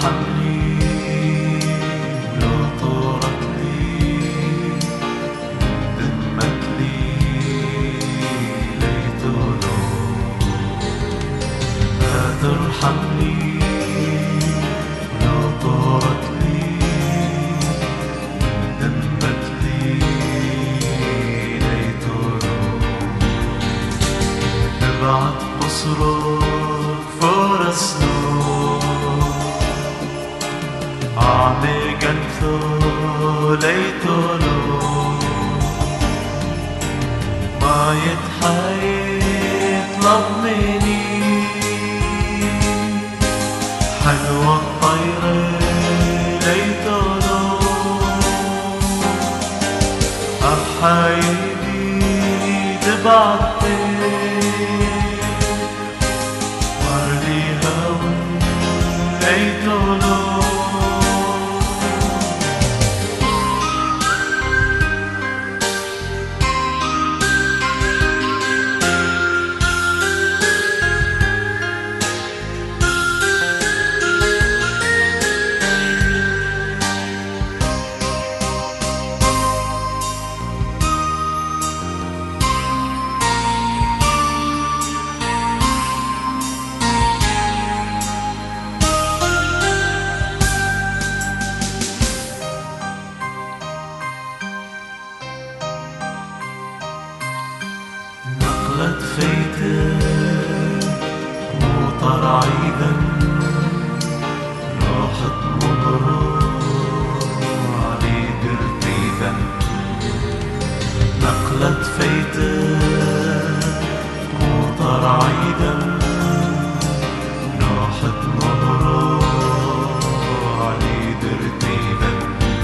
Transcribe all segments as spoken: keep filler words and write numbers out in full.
ترحمني لو تركني ذمك لي ليت لو لا ترحمني لو تركني ذمك لي ليت لو ابعت قصرك فرس نور أعمي قنثو ليتولو ما يتحيط لضمني حلوة الطير ليتولو أحايدي تبعتي وردي هون ليتولو نقلت فيتك مطر عيدا راحت مبروك علي درتيدا نقلت فيتك مطر عيدا راحت مبروك علي درتيدا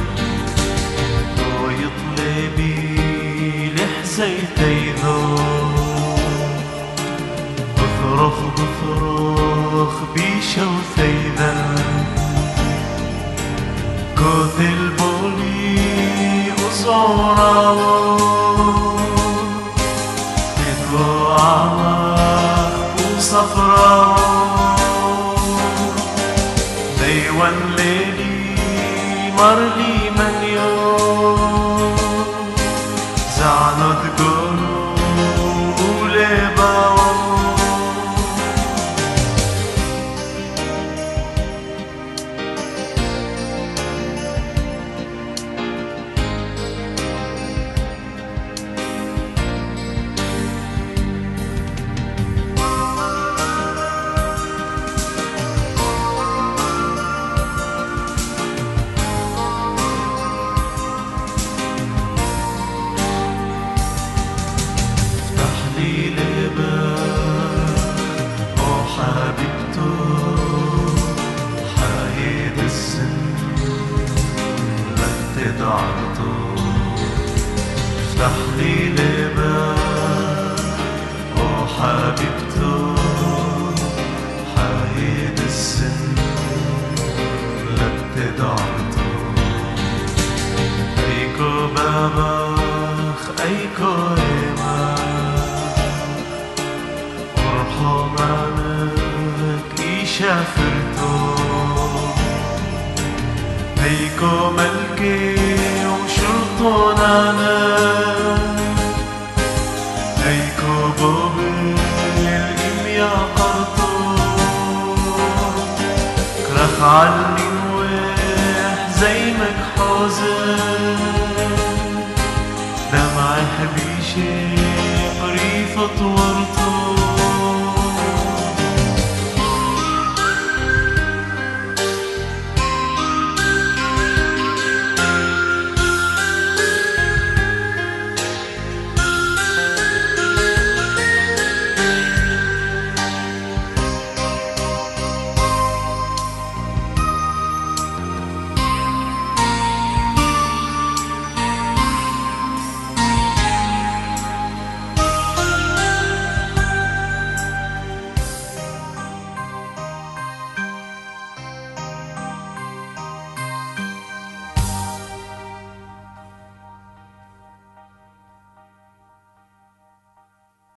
ويطلبي لحزيتي ذو بفرخ بفرخ بشوثيذا كوث البولي وصوراو تدوى عمق وصفراو ديوان ليلي مرلي من يوم زعنو تقولوا ولباو افتح لي لباب وحبيبته حايد السن لا بتدعته ايكو بابخ ايكو ايما وارحم عنك يشافرته ايكو ملكي وشرطونانا ايكو بوبي الإميا قرطو كرخ عني نويح زي مكحوزن دمع حبيشي قريفة ورطو